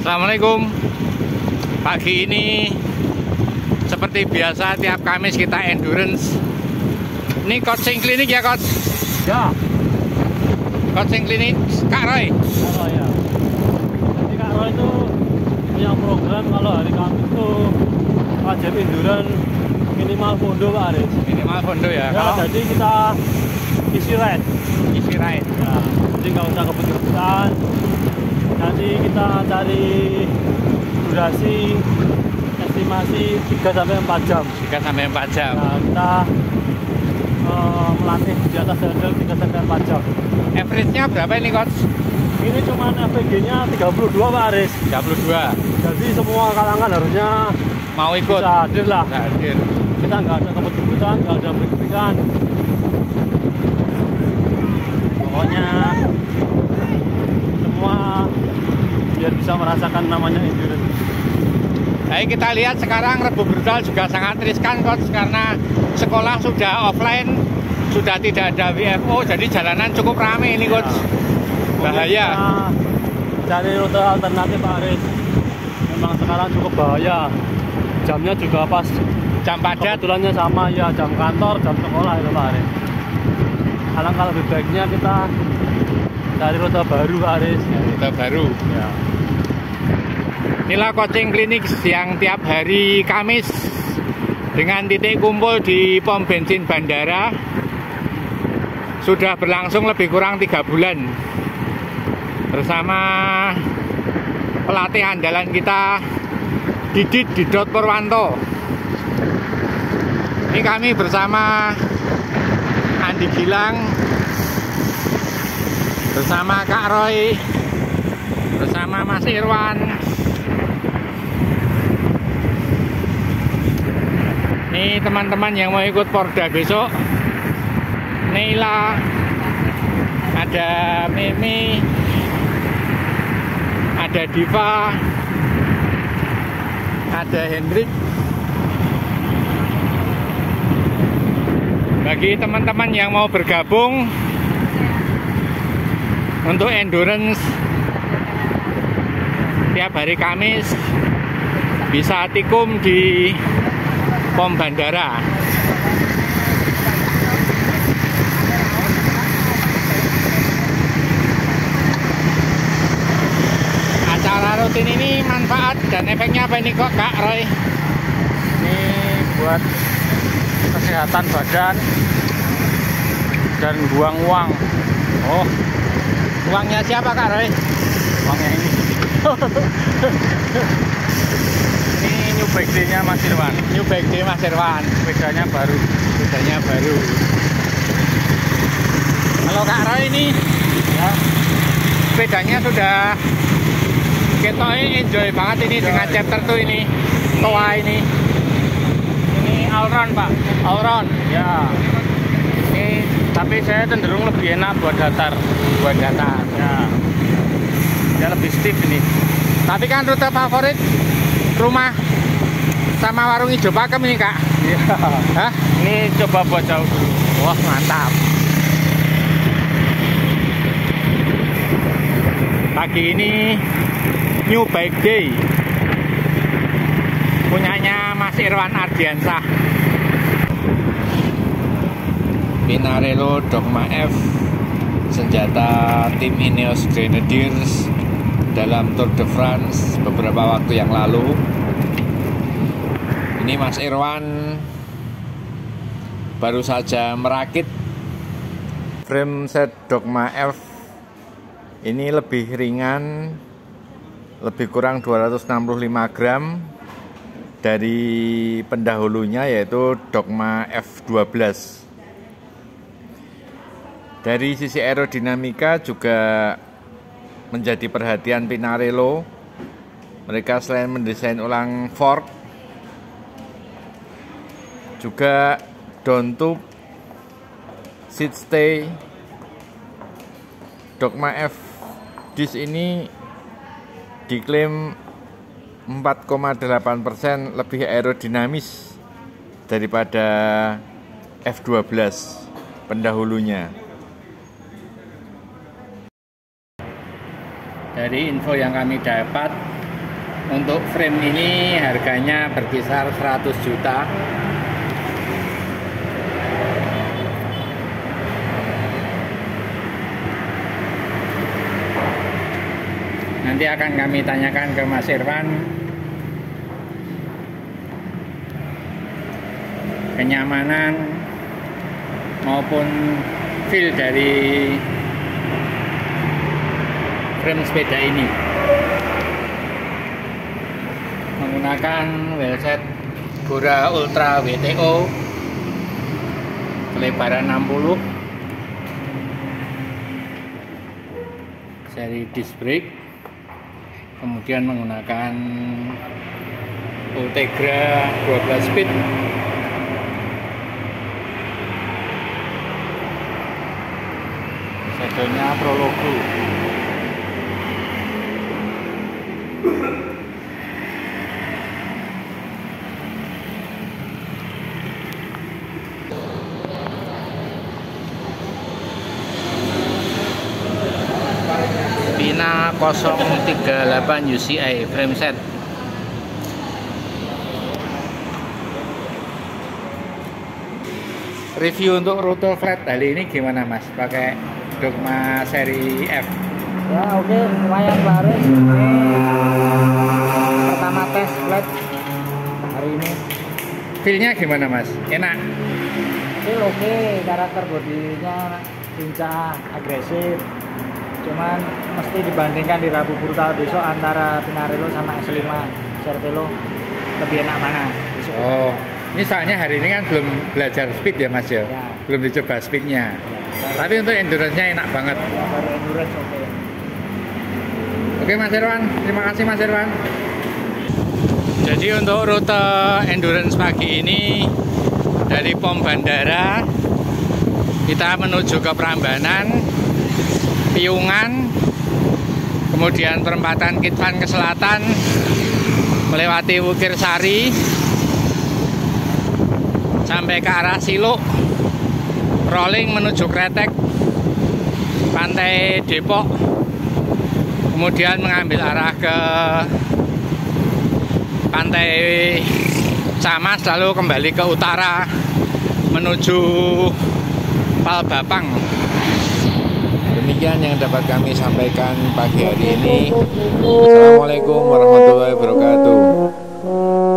Assalamualaikum. Pagi ini seperti biasa tiap Kamis kita endurance. Ini coaching klinik ya, Coach? Ya. Coaching klinik Kak Roy. Kak Roy ya. Jadi Kak Roy itu punya program kalau hari Kamis itu wajib endurance minimal fondo Pak Aris. Minimal fondo ya. Ya, jadi kita isi ride. Isi ride. Ya, jadi nggak usah kebut-kebutan. Nanti kita cari durasi estimasi 3-4 jam. 3-4 jam. Nah, kita melatih di atas handle 3-4 jam. Average-nya berapa ini, Coach? Ini cuma AVG-nya 32 Pak Aris. 32. Jadi semua kalangan harusnya Mau ikut? bisa hadir lah. Bisa hadir. Kita nggak ada kebut-kebutan, nggak ada break-breakan. Pokoknya semua biar bisa merasakan namanya endurance. Baik, kita lihat sekarang Rebu Brutal juga sangat riskan, Coach, karena sekolah sudah offline, sudah tidak ada WFO, jadi jalanan cukup ramai ini, Coach. Bahaya. Kita cari rute alternatif Pak Aris. Memang sekarang cukup bahaya. Jamnya juga pas Jam padat. kebetulannya sama ya, jam kantor, jam sekolah itu Pak Aris. Alangkah lebih baiknya kita cari rute baru Pak Aris. Rute baru. Ya. Inilah coaching klinik yang tiap hari Kamis dengan titik kumpul di pom bensin bandara. Sudah berlangsung lebih kurang 3 bulan bersama pelatih andalan kita Didit Didot Purwanto. Ini kami bersama Andi Gilang, bersama Kak Roy, bersama Mas Irwan. Ini teman-teman yang mau ikut Porda besok. Neila, ada Mimi, ada Diva, ada Hendrik. Bagi teman-teman yang mau bergabung untuk endurance tiap hari Kamis, bisa tikum di pom bandara. Acara rutin ini manfaat dan efeknya apa ini kok, Kak Roy? Ini buat kesehatan badan dan buang uang. Oh, uangnya siapa, Kak Roy? Uangnya ini. Ini new bike day-nya Mas Irwan. New bike day Mas Irwan. Sepedanya baru. Sepedanya baru. Kalau Kak Roy ini, Ya. sepedanya sudah ketoknya enjoy banget ini dengan chapter 2 ini. Toa ini. Ini allround Pak. Allround. Ya. Ini tapi saya cenderung lebih enak buat datar. Buat datar. Ya. Ya lebih stiff ini. Tapi kan rute favorit rumah sama warung hijau pakem ini, Kak. Iya. Hah? Ini coba buat jauh dulu. Wah, mantap. Pagi ini new bike day punyanya Mas Irwan Ardiansah. Pinarello Dogma F, senjata tim Ineos Grenadiers dalam Tour de France beberapa waktu yang lalu. Ini Mas Irwan baru saja merakit frame set Dogma F. Ini lebih ringan, lebih kurang 265 gram dari pendahulunya, yaitu Dogma F12. Dari sisi aerodinamika juga menjadi perhatian Pinarello. Mereka selain mendesain ulang fork, juga down tube, seat stay. Dogma F disc ini diklaim 4,8% lebih aerodinamis daripada F12 pendahulunya. Dari info yang kami dapat, Untuk frame ini harganya berkisar 100 juta. Nanti akan kami tanyakan ke Mas Irwan kenyamanan maupun feel dari frame sepeda ini. Menggunakan wheelset Bora Ultra WTO kelebaran 60, seri disc brake, kemudian menggunakan Ultegra 12 speed. Saddle-nya Prologo. Pina 038 UCI frame set. Review untuk rute flat kali ini gimana Mas? Pakai Dogma seri F. Ya oke, lumayan laris. Ini pertama tes flat hari ini. Feelnya gimana Mas? Enak? Feel oke, karakter bodinya lincah, agresif. Cuman mesti dibandingkan di Rabu Brutal besok antara Pinarello sama S5 Cervelo lebih enak mana besok. Oh, ini soalnya hari ini kan belum belajar speed ya Mas ya? Ya. Belum dicoba speednya. Tapi untuk endurance-nya enak banget. Ya, baru endurance oke. Oke Mas Irwan, terima kasih Mas Irwan. Jadi untuk rute endurance pagi ini dari pom bandara kita menuju ke Prambanan, Piungan, kemudian perempatan Kitvan ke selatan, melewati Wukir Sari sampai ke arah Siluk, rolling menuju Kretek, Pantai Depok, kemudian mengambil arah ke Pantai Camas, lalu kembali ke utara menuju Palbapang. Demikian yang dapat kami sampaikan pagi hari ini. Assalamualaikum warahmatullahi wabarakatuh.